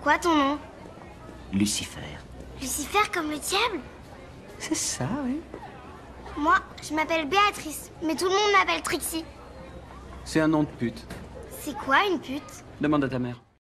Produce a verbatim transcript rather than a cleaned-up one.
quoi ton nom? Lucifer. Lucifer comme le diable? C'est ça, oui. Moi, je m'appelle Béatrice, mais tout le monde m'appelle Trixie. C'est un nom de pute. C'est quoi une pute? Demande à ta mère.